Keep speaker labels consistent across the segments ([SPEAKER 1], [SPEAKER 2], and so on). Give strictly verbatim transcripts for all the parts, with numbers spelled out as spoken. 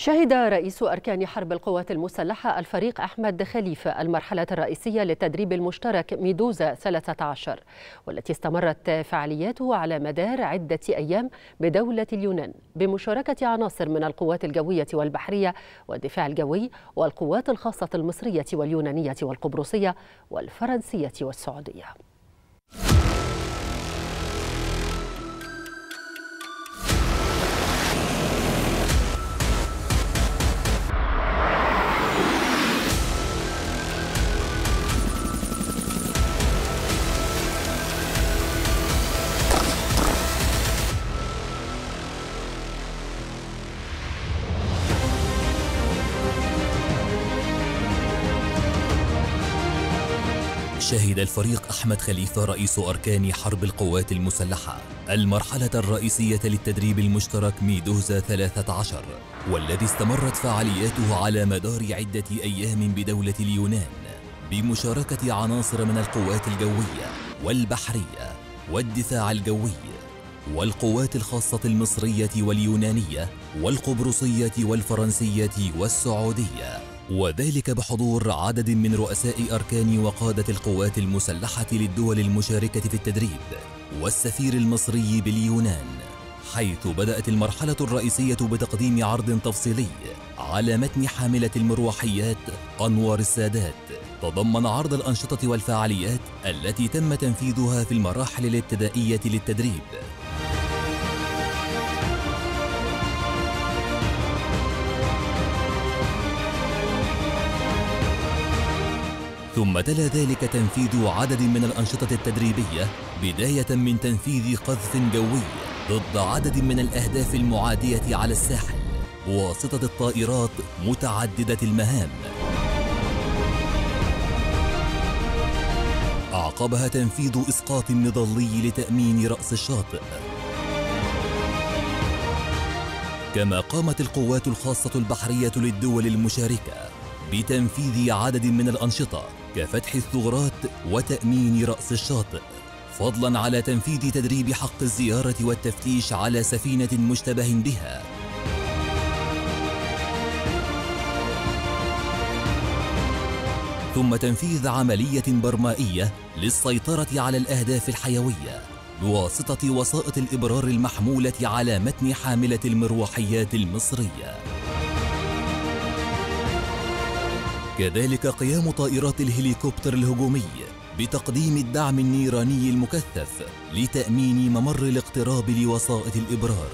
[SPEAKER 1] شهد رئيس أركان حرب القوات المسلحة الفريق أحمد خليفة المرحلة الرئيسية للتدريب المشترك ميدوزا ثلاثة عشر، والتي استمرت فعالياته على مدار عدة أيام بدولة اليونان بمشاركة عناصر من القوات الجوية والبحرية والدفاع الجوي والقوات الخاصة المصرية واليونانية والقبرصية والفرنسية والسعودية.
[SPEAKER 2] شهد الفريق أحمد خليفة رئيس أركان حرب القوات المسلحة المرحلة الرئيسية للتدريب المشترك ميدوزا ثلاثة عشر، والذي استمرت فعالياته على مدار عدة أيام بدولة اليونان بمشاركة عناصر من القوات الجوية والبحرية والدفاع الجوي والقوات الخاصة المصرية واليونانية والقبرصية والفرنسية والسعودية، وذلك بحضور عدد من رؤساء أركان وقادة القوات المسلحة للدول المشاركة في التدريب والسفير المصري باليونان، حيث بدأت المرحلة الرئيسية بتقديم عرض تفصيلي على متن حاملة المروحيات أنوار السادات، تضمن عرض الأنشطة والفعاليات التي تم تنفيذها في المراحل الابتدائية للتدريب. ثم تلا ذلك تنفيذ عدد من الأنشطة التدريبية، بداية من تنفيذ قذف جوي ضد عدد من الأهداف المعادية على الساحل بواسطة الطائرات متعددة المهام. أعقبها تنفيذ إسقاط مظلي لتأمين رأس الشاطئ. كما قامت القوات الخاصة البحرية للدول المشاركة بتنفيذ عدد من الأنشطة كفتح الثغرات وتأمين رأس الشاطئ، فضلاً على تنفيذ تدريب حق الزيارة والتفتيش على سفينة مشتبه بها. ثم تنفيذ عملية برمائية للسيطرة على الأهداف الحيوية بواسطة وسائط الإبرار المحمولة على متن حاملة المروحيات المصرية. كذلك قيام طائرات الهليكوبتر الهجومي بتقديم الدعم النيراني المكثف لتأمين ممر الاقتراب لوسائط الإبرار.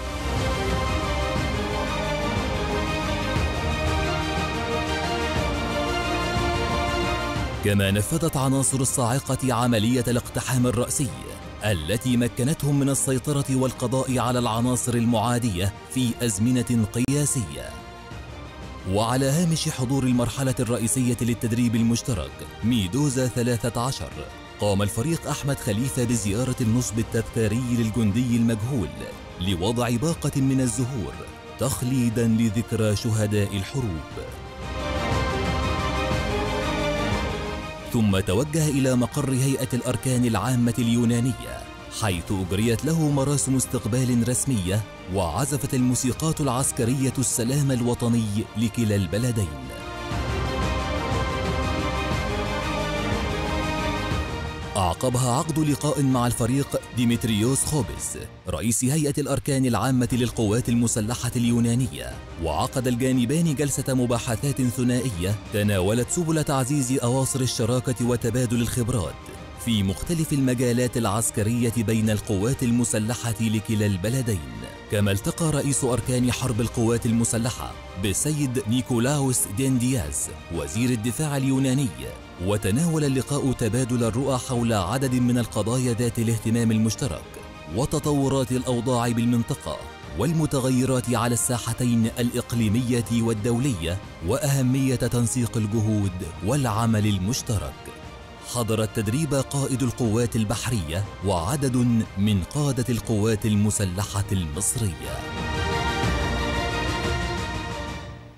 [SPEAKER 2] كما نفذت عناصر الصاعقة عملية الاقتحام الرأسي التي مكنتهم من السيطرة والقضاء على العناصر المعادية في أزمنة قياسية. وعلى هامش حضور المرحلة الرئيسية للتدريب المشترك ميدوزا ثلاثة عشر، قام الفريق أحمد خليفة بزيارة النصب التذكاري للجندي المجهول لوضع باقة من الزهور تخليداً لذكرى شهداء الحروب. ثم توجه إلى مقر هيئة الأركان العامة اليونانية، حيث أجريت له مراسم استقبال رسمية وعزفت الموسيقات العسكرية السلام الوطني لكلا البلدين. أعقبها عقد لقاء مع الفريق ديمتريوس خوبس رئيس هيئة الأركان العامة للقوات المسلحة اليونانية، وعقد الجانبان جلسة مباحثات ثنائية تناولت سبل تعزيز أواصر الشراكة وتبادل الخبرات في مختلف المجالات العسكرية بين القوات المسلحة لكلا البلدين. كما التقى رئيس أركان حرب القوات المسلحة بسيد نيكولاوس ديندياز وزير الدفاع اليوناني، وتناول اللقاء تبادل الرؤى حول عدد من القضايا ذات الاهتمام المشترك وتطورات الأوضاع بالمنطقة والمتغيرات على الساحتين الإقليمية والدولية وأهمية تنسيق الجهود والعمل المشترك. حضر التدريب قائد القوات البحرية وعدد من قادة القوات المسلحة المصرية.